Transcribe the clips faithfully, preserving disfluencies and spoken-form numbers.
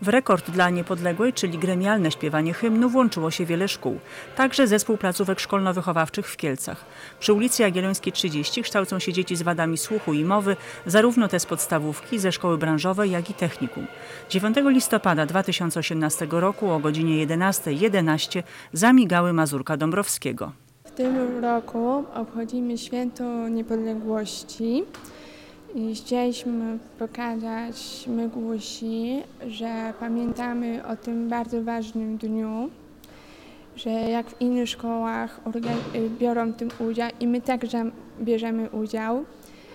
W rekord dla niepodległej, czyli gremialne śpiewanie hymnu, włączyło się wiele szkół. Także zespół placówek szkolno-wychowawczych w Kielcach. Przy ulicy Jagiellońskiej trzydzieści kształcą się dzieci z wadami słuchu i mowy, zarówno te z podstawówki, ze szkoły branżowej, jak i technikum. dziewiątego listopada dwa tysiące osiemnastego roku o godzinie jedenastej jedenaście zamigały Mazurka Dąbrowskiego. W tym roku obchodzimy Święto Niepodległości i chcieliśmy pokazać Mygłusi, że pamiętamy o tym bardzo ważnym dniu, że jak w innych szkołach biorą w tym udział i my także bierzemy udział,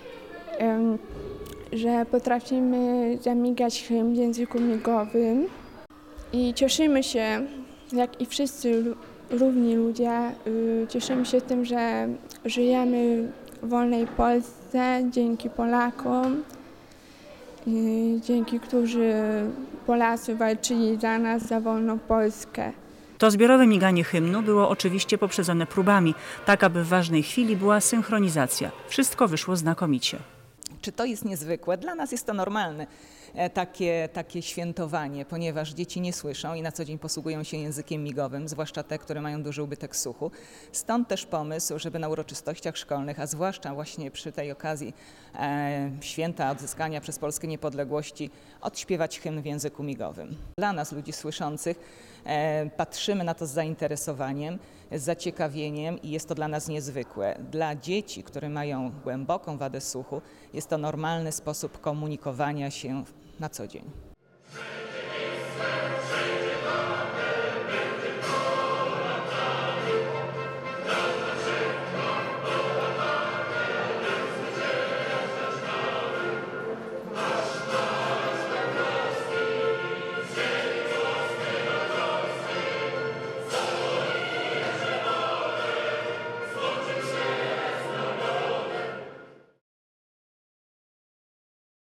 że potrafimy zamigać hymn w języku migowym i cieszymy się, jak i wszyscy równi ludzie, cieszymy się tym, że żyjemy w wolnej Polsce dzięki Polakom, dzięki którzy Polacy walczyli za nas, za wolną Polskę. To zbiorowe miganie hymnu było oczywiście poprzedzone próbami, tak aby w ważnej chwili była synchronizacja. Wszystko wyszło znakomicie. Czy to jest niezwykłe? Dla nas jest to normalne takie, takie świętowanie, ponieważ dzieci nie słyszą i na co dzień posługują się językiem migowym, zwłaszcza te, które mają duży ubytek słuchu. Stąd też pomysł, żeby na uroczystościach szkolnych, a zwłaszcza właśnie przy tej okazji e, święta odzyskania przez Polskę niepodległości, odśpiewać hymn w języku migowym. Dla nas, ludzi słyszących, e, patrzymy na to z zainteresowaniem, z zaciekawieniem i jest to dla nas niezwykłe. Dla dzieci, które mają głęboką wadę słuchu, jest to normalny sposób komunikowania się na co dzień.